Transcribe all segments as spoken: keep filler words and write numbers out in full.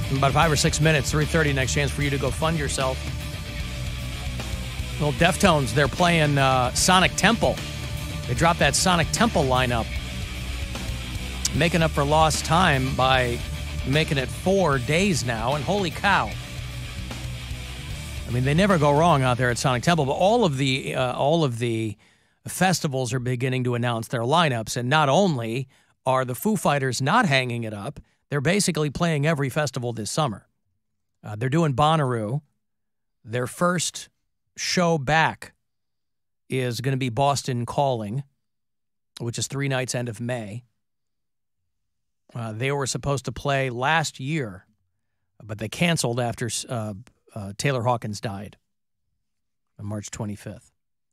In about five or six minutes, three thirty, next chance for you to go fund yourself. Little Deftones, they're playing uh, Sonic Temple. They dropped that Sonic Temple lineup, making up for lost time by making it four days now, and holy cow. I mean, they never go wrong out there at Sonic Temple, but all of the uh, all of the festivals are beginning to announce their lineups, and not only are the Foo Fighters not hanging it up, they're basically playing every festival this summer. Uh, they're doing Bonnaroo. Their first show back is going to be Boston Calling, which is three nights end of May. Uh, they were supposed to play last year, but they canceled after uh, uh, Taylor Hawkins died on March twenty-fifth.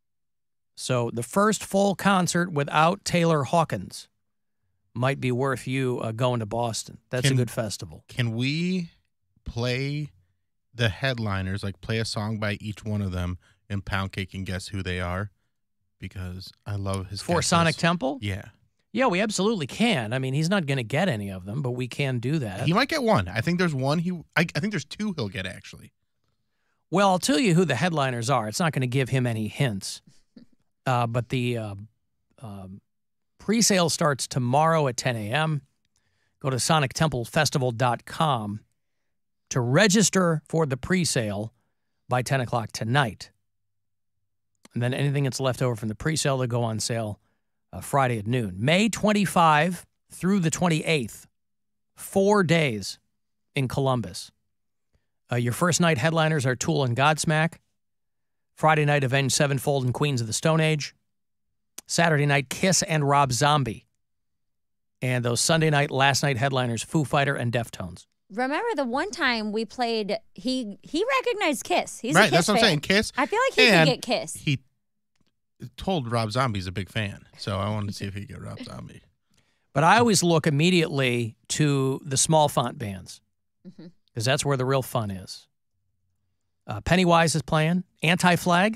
So the first full concert without Taylor Hawkins might be worth you uh, going to Boston. That's can, a good festival. Can we play the headliners, like play a song by each one of them in Poundcake and guess who they are? Because I love his For guesses. Sonic Temple? Yeah. Yeah, we absolutely can. I mean, he's not going to get any of them, but we can do that. He might get one. I think there's one. He. I, I think there's two he'll get, actually. Well, I'll tell you who the headliners are. It's not going to give him any hints. Uh, but the uh, um, pre-sale starts tomorrow at ten a.m. Go to sonic temple festival dot com to register for the pre-sale by ten o'clock tonight. And then anything that's left over from the pre-sale will go on sale uh, Friday at noon. May twenty-fifth through the twenty-eighth, four days in Columbus. Uh, your first night headliners are Tool and Godsmack. Friday night, Avenged Sevenfold and Queens of the Stone Age. Saturday night, Kiss and Rob Zombie. And those Sunday night, last night headliners, Foo Fighter and Deftones. Remember the one time we played, he he recognized Kiss. He's right, a Kiss that's what fan. I'm saying, Kiss. I feel like he and could get Kiss. He told Rob Zombie's a big fan, so I wanted to see if he could get Rob Zombie. But I always look immediately to the small font bands, because mm-hmm. that's where the real fun is. Uh, Pennywise is playing. Anti-Flag.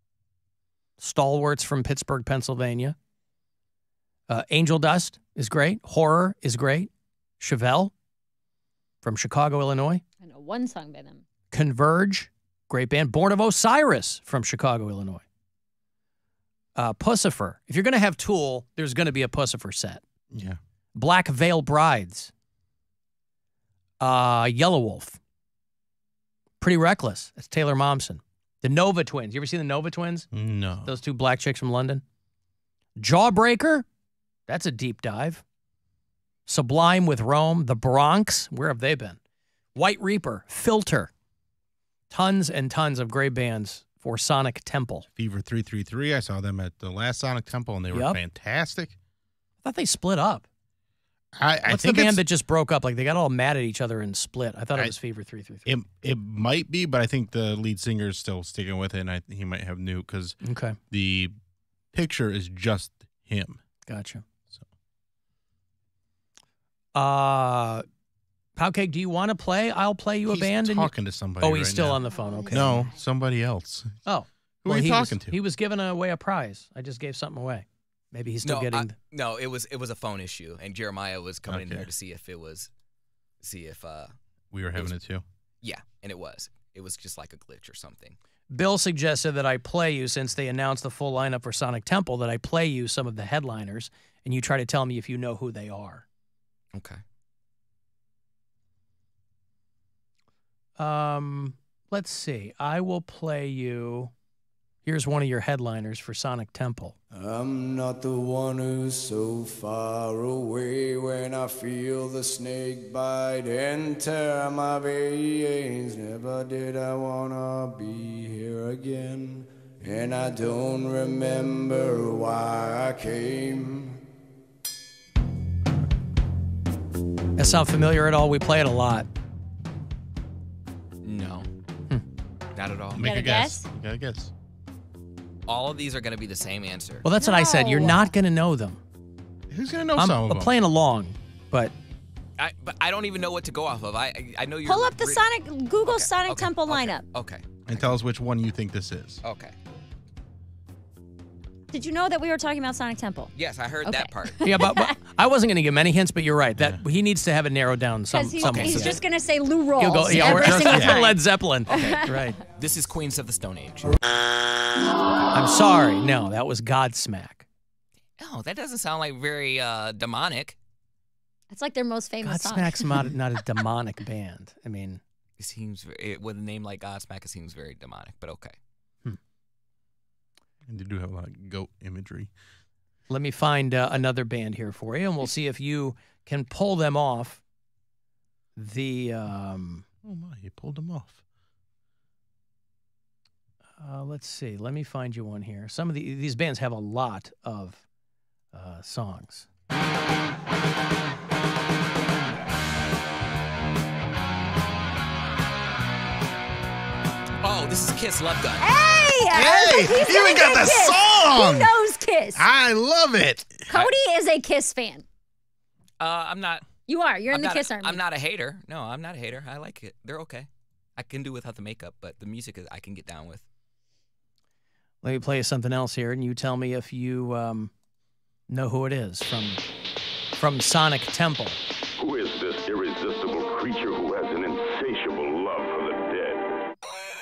Stalwarts from Pittsburgh, Pennsylvania. Uh, Angel Dust is great. Horror is great. Chevelle from Chicago, Illinois. I know one song by them. Converge, great band. Born of Osiris from Chicago, Illinois. Uh, Pussifer. If you're going to have Tool, there's going to be a Pussifer set. Yeah. Black Veil Brides. Uh, Yellow Wolf. Pretty Reckless. That's Taylor Momsen. The Nova Twins. You ever seen the Nova Twins? No. Those two black chicks from London. Jawbreaker. That's a deep dive. Sublime with Rome. The Bronx. Where have they been? White Reaper. Filter. Tons and tons of great bands for Sonic Temple. Fever three three three. I saw them at the last Sonic Temple, and they were yep. fantastic. I thought they split up. I, I What's think the band that just broke up? Like they got all mad at each other and split. I thought it I, was Fever three three three. It it might be, but I think the lead singer is still sticking with it, and I, he might have new because okay. the picture is just him. Gotcha. So, uh, Poundcake, do you want to play? I'll play you a he's band. Talking and you... to somebody. Oh, he's right still now. on the phone. Okay. No, somebody else. Oh, who well, are you he talking was, to? He was giving away a prize. I just gave something away. Maybe he's still no, getting. I, the... no, it was it was a phone issue, and Jeremiah was coming okay. in there to see if it was, see if uh, we were having it, was, it too. Yeah, and it was. It was just like a glitch or something. Bill suggested that I play you, since they announced the full lineup for Sonic Temple, that I play you some of the headliners, and you try to tell me if you know who they are. Okay. Um, let's see. I will play you. Here's one of your headliners for Sonic Temple. I'm not the one who's so far away when I feel the snake bite and tear my veins. Never did I wanna be here again, and I don't remember why I came. That sound familiar at all? We play it a lot. No, hmm. not at all. Make a a guess. guess? You got a guess. All of these are going to be the same answer. Well, that's what I said. You're No. not going to know them. Who's gonna know I'm, some of I'm them? playing along, but I, but I don't even know what to go off of. I I, I know you're. Pull up the re- Sonic, Google Okay, Sonic okay, Temple okay, lineup. Okay. And tell us which one you think this is. Okay. Did you know that we were talking about Sonic Temple? Yes, I heard Okay. that part. Yeah, but, but I wasn't going to give many hints, but you're right. That he needs to have it narrowed down some. Because he, some he's yeah. just going to say Lou Rawls He'll go, yeah, every we're- single yeah. time. Led Zeppelin. Okay, right. This is Queens of the Stone Age. I'm sorry. No, that was Godsmack. Oh, that doesn't sound like very uh, demonic. It's like their most famous song. Godsmack's not, not a demonic band. I mean, It seems it, with a name like Godsmack, it seems very demonic. But okay. And they do have a lot of goat imagery. let me find uh, another band here for you, and we'll see if you can pull them off. The um, oh my, you pulled them off. Uh, let's see. Let me find you one here. Some of the, these bands have a lot of uh, songs. Oh, this is Kiss Love Gun. Hey! Hey! He's You even got the Kiss. song! He knows Kiss. I love it. Cody is a Kiss fan. Uh, I'm not. You are. You're I'm in the not, Kiss army. I'm not a hater. No, I'm not a hater. I like it. They're okay. I can do without the makeup, but the music is I can get down with. Let me play you something else here, and you tell me if you um, know who it is from from Sonic Temple. Who is this irresistible creature who has an insatiable love for the dead?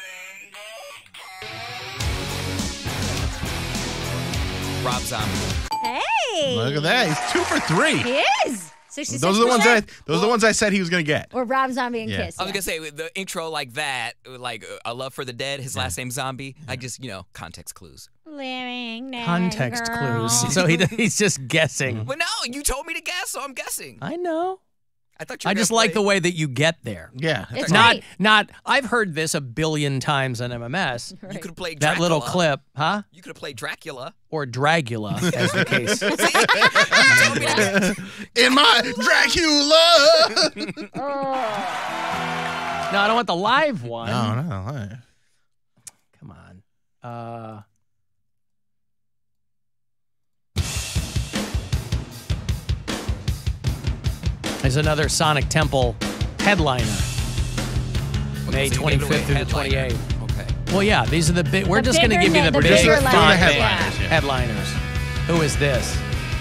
Rob Zombie. Hey! Look at that. He's two for three. He is. sixty-six Those are the ones I. percent. Those are the ones I said he was gonna get. Or Rob Zombie and Yeah. Kiss. I was yeah. gonna say with the intro like that, like uh, a love for the dead. His last name Zombie. I just you know context clues. Living dead Context girl. clues. So he he's just guessing. But no, you told me to guess, so I'm guessing. I know. I thought you. Were I just gonna like play- the way that you get there. Yeah. It's Not, right. not. I've heard this a billion times on M M S. You could have played That Dracula. little clip, huh? You could have played Dracula. Or Dragula, as the case. You told me to- In my Dracula. Oh. No, I don't want the live one. no, no, no. Come on. Uh, there's another Sonic Temple headliner. May So you gave it away twenty-fifth through the headliner. twenty-eighth. Okay. Well, yeah, these are the big. We're The just going to bigger give you the na- the big bigger font letters, band headliners, yeah. headliners. Who is this?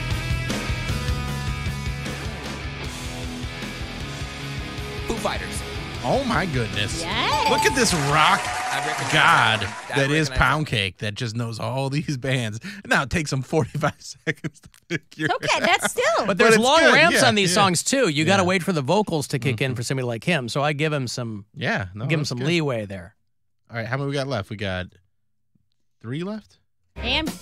Foo Fighters. Oh my goodness. Yes. Look at this rock I recognize god that. I that is recognize Poundcake that just knows all these bands. Now it takes him forty-five seconds to figure it Okay, out. that's still. But there's it's long good, ramps yeah, on these yeah. songs too. You got to Yeah. wait for the vocals to kick in for somebody like him. So I give him some, Yeah, no, give him that's some good. leeway there. All right, how many we got left? We got three left. and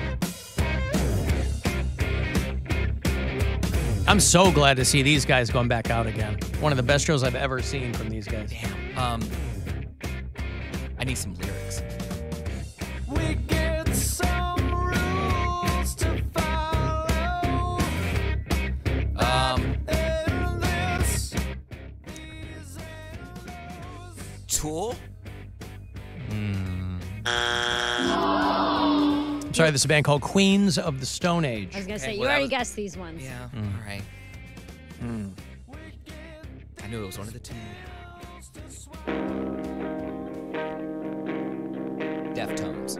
I'm so glad to see these guys going back out again. One of the best shows I've ever seen from these guys. Damn. Um. I need some lyrics. We get some rules to follow. Um. And this Tool. I'm sorry, this is a band called Queens of the Stone Age. I was gonna say Okay, you well, that already was- guessed these ones. Yeah. Mm. All right. I knew it was one of the two. Deftones.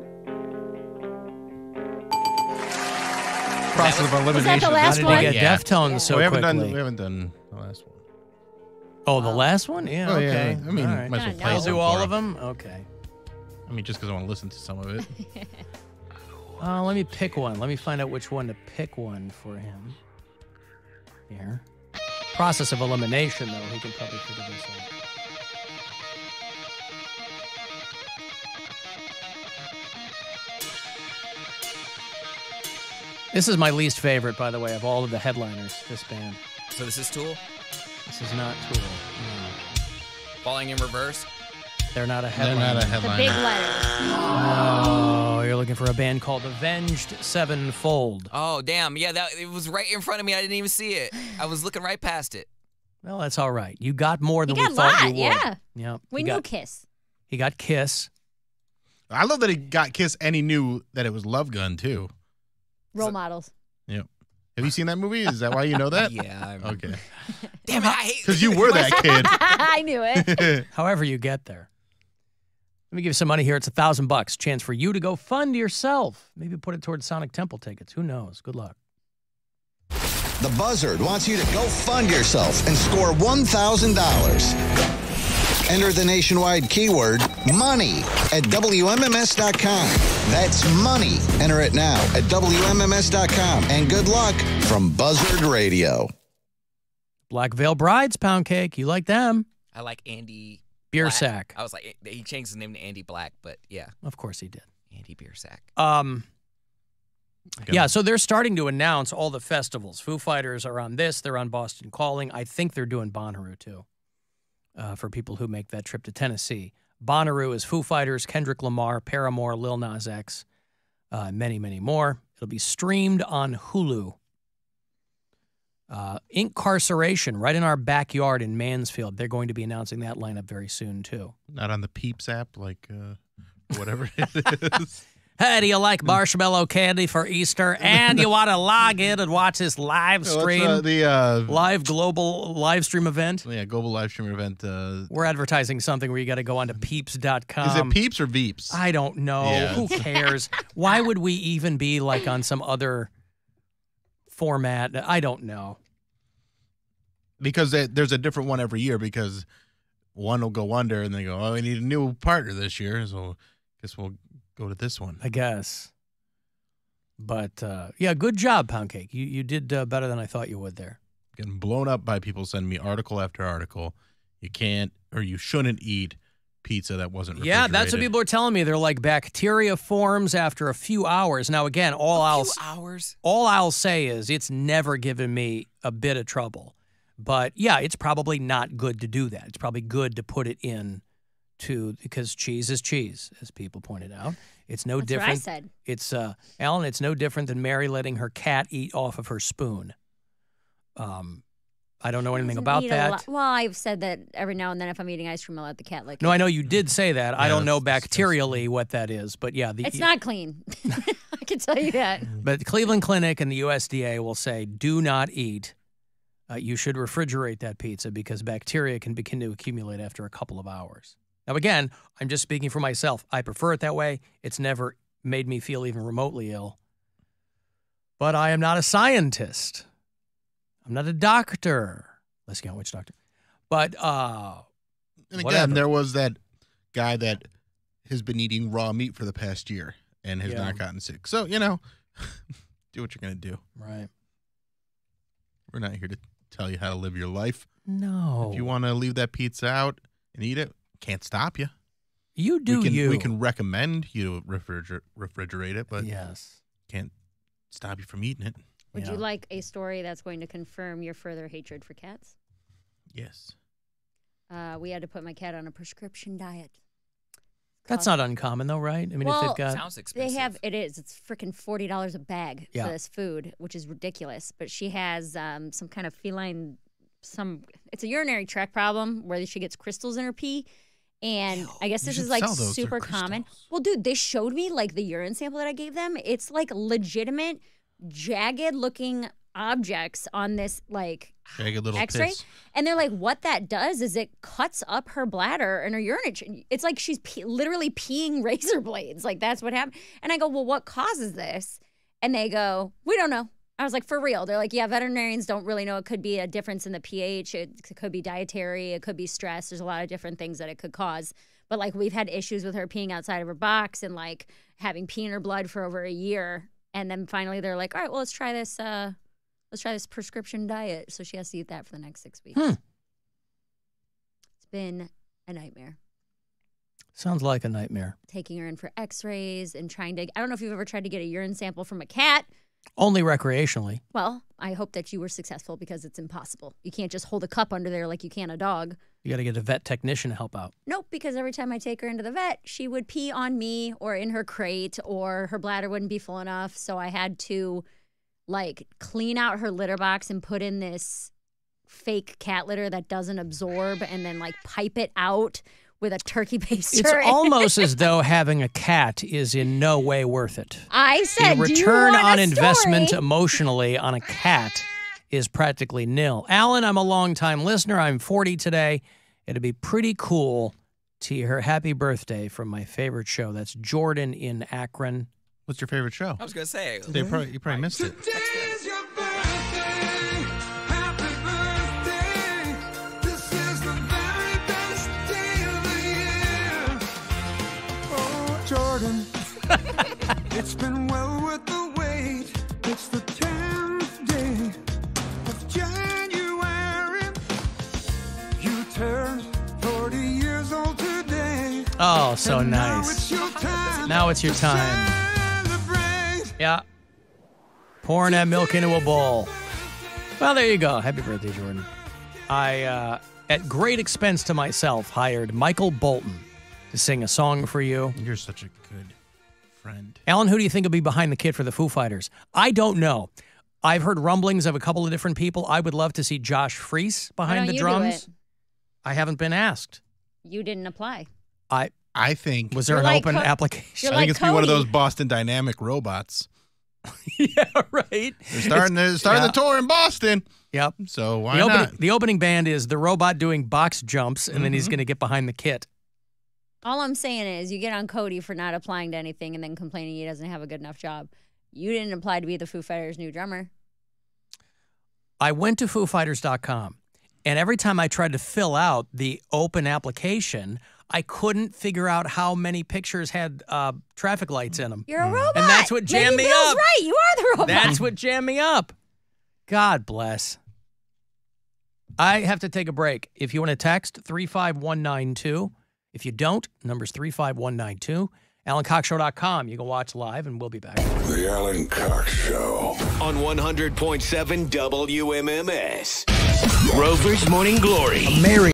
Process of elimination. Was that the How last did one? he get Yeah. Deftones so we haven't quickly? done. We haven't done the last one. Oh, the last one? Yeah, Oh, yeah. okay. I mean, all right. might as well Kinda play know. I'll some do all for of him. them? Okay. I mean, just because I want to listen to some of it. Uh, let me pick one. Let me find out which one to pick one for him. Here. Process of elimination, though. He can probably figure this out. This is my least favorite, by the way, of all of the headliners, this band. So this is Tool. This is not Tool. No. Falling in Reverse. They're not a They're headliner. not a The headliner. big letters. Oh, you're looking for a band called Avenged Sevenfold. Oh damn! Yeah, that it was right in front of me. I didn't even see it. I was looking right past it. Well, that's all right. You got more than You got we a thought lot, you would. yeah. Yeah. We he knew got, Kiss. He got Kiss. I love that he got Kiss and he knew that it was Love Gun too. Role models. Yep. Have you seen that movie? Is that why you know that? Yeah. I Okay. Damn it! I hate. Because you were that kid. I knew it. However you get there. Let me give you some money here. It's a thousand bucks. Chance for you to go fund yourself. Maybe put it towards Sonic Temple tickets. Who knows? Good luck. The Buzzard wants you to go fund yourself and score one thousand dollars. Enter the nationwide keyword money at W M M S dot com. That's money. Enter it now at W M M S dot com. And good luck from Buzzard Radio. Black Veil Brides, Poundcake. You like them? I like Andy Beer Black. Sack. I was like, he changed his name to Andy Black, but yeah. Of course he did. Andy Beer Sack. Um, Okay. yeah, so they're starting to announce all the festivals. Foo Fighters are on this. They're on Boston Calling. I think they're doing Bonnaroo, too, uh, for people who make that trip to Tennessee. Bonnaroo is Foo Fighters, Kendrick Lamar, Paramore, Lil Nas X, uh, many, many more. It'll be streamed on Hulu. Uh, Incarceration, right in our backyard in Mansfield. They're going to be announcing that lineup very soon, too. Not on the Peeps app, like uh, whatever it is. Hey, do you like marshmallow candy for Easter? And you want to log in and watch this live What's, stream, uh, the uh, live global live stream event? yeah global live stream event. Uh, We're advertising something where you got to go on to peeps dot com. is it Peeps or Veeps? I don't know. Yeah. Who cares? Why would we even be like on some other format? I don't know. Because they, there's a different one every year. Because one will go under, and they go, "Oh, we need a new partner this year, so guess we'll go to this one." I guess. But, uh, yeah, good job, Poundcake. You you did uh, better than I thought you would there. Getting blown up by people sending me article after article. You can't or you shouldn't eat pizza that wasn't Yeah, refrigerated. that's what people are telling me. They're like bacteria forms after a few hours. Now, again, all A I'll few hours. all I'll say is it's never given me a bit of trouble. But yeah, it's probably not good to do that. It's probably good to put it in to because cheese is cheese, as people pointed out. It's no That's different. what I said. It's uh, Alan. It's no different than Mary letting her cat eat off of her spoon. Um, I don't know anything Doesn't about eat a that. lot- Well, I've said that every now and then if I'm eating ice cream, I'll let the cat lick No, it. I know you did say that. I Yeah, don't know that's bacterially what that is, but yeah, the, It's not clean. I can tell you that. But the Cleveland Clinic and the U S D A will say, do not eat. Uh, you should refrigerate that pizza because bacteria can begin to accumulate after a couple of hours. Now, again, I'm just speaking for myself. I prefer it that way. It's never made me feel even remotely ill. But I am not a scientist. I'm not a doctor. Let's get on which doctor. But, uh, And again, whatever. there was that guy that has been eating raw meat for the past year and has Yeah. not gotten sick. So, you know, do what you're going to do. right. We're not here to tell you how to live your life. No. If you want to leave that pizza out and eat it, can't stop you. You do we can, you. We can recommend you refriger- refrigerate it, but Yes. can't stop you from eating it. Would Yeah. you like a story that's going to confirm your further hatred for cats? Yes. Uh, we had to put my cat on a prescription diet. That's not uncommon, though, right? I mean, if Well, they've got. Sounds expensive. They have it is. It's freaking forty dollars a bag Yeah. for this food, which is ridiculous. But she has um, some kind of feline, some. It's a urinary tract problem where she gets crystals in her pee, and I guess You this should is like sell those. They're super common. crystals. Well, dude, they showed me like the urine sample that I gave them. It's like legitimate, jagged looking objects on this like Jagged little X-ray, piss. and they're like, what that does is it cuts up her bladder and her urine. It's like she's pe- literally peeing razor blades. Like that's what happened. And I go, well, what causes this? And they go, we don't know. I was like, for real? They're like, yeah, veterinarians don't really know. It could be a difference in the pH. It could be dietary. It could be stress. There's a lot of different things that it could cause. But like we've had issues with her peeing outside of her box and like having pee in her blood for over a year. And then finally they're like, all right, well, let's try this. Uh, Let's try this prescription diet. So she has to eat that for the next six weeks. Hmm. It's been a nightmare. Sounds like a nightmare. Taking her in for x-rays and trying to, I don't know if you've ever tried to get a urine sample from a cat. Only recreationally. Well, I hope that you were successful because it's impossible. You can't just hold a cup under there like you can a dog. You got to get a vet technician to help out. Nope, because every time I take her into the vet, she would pee on me or in her crate or her bladder wouldn't be full enough. So I had to like clean out her litter box and put in this fake cat litter that doesn't absorb and then like pipe it out with a turkey baster. It's almost as though having a cat is in no way worth it. I said, The do you return want on a investment story? emotionally on a cat is practically nil. Alan, I'm a longtime listener. I'm forty today. It'd be pretty cool to her happy birthday from my favorite show. That's Jordan in Akron. What's your favorite show? I was gonna say. They probably, you probably missed it. Today's your birthday. Happy birthday. This is the very best day of the year. Oh, Jordan. It's been well worth the wait. It's the tenth day of January. You turned forty years old today. Oh, so And nice. Now it's your time. Now it's your to time. celebrate. Yeah. Pouring that milk into a bowl. Well, there you go. Happy birthday, Jordan. I, uh, at great expense to myself, hired Michael Bolton to sing a song for you. You're such a good friend. Alan, who do you think will be behind the kit for the Foo Fighters? I don't know. I've heard rumblings of a couple of different people. I would love to see Josh Freese Why behind don't the you do drums. it? I haven't been asked. You didn't apply. I I think. was there You're an like open Co- application? you're I think like it's be one of Cody. those Boston Dynamic robots. Yeah, right. They're starting, they're starting yeah. the tour in Boston. Yep. So why The opening, not? the opening band is the robot doing box jumps, and then he's Mm-hmm. going to get behind the kit. All I'm saying is you get on Cody for not applying to anything and then complaining he doesn't have a good enough job. You didn't apply to be the Foo Fighters' new drummer. I went to foo fighters dot com, and every time I tried to fill out the open application, I couldn't figure out how many pictures had uh, traffic lights in them. You're a robot. And that's what jammed Maybe me Bill's up. right. You are the robot. That's what jammed me up. God bless. I have to take a break. If you want to text, three five one nine two. If you don't, number's three five one nine two. alan cox show dot com. You can watch live, and we'll be back. The Alan Cox Show on one hundred point seven W M M S. Rover's Morning Glory. Mary.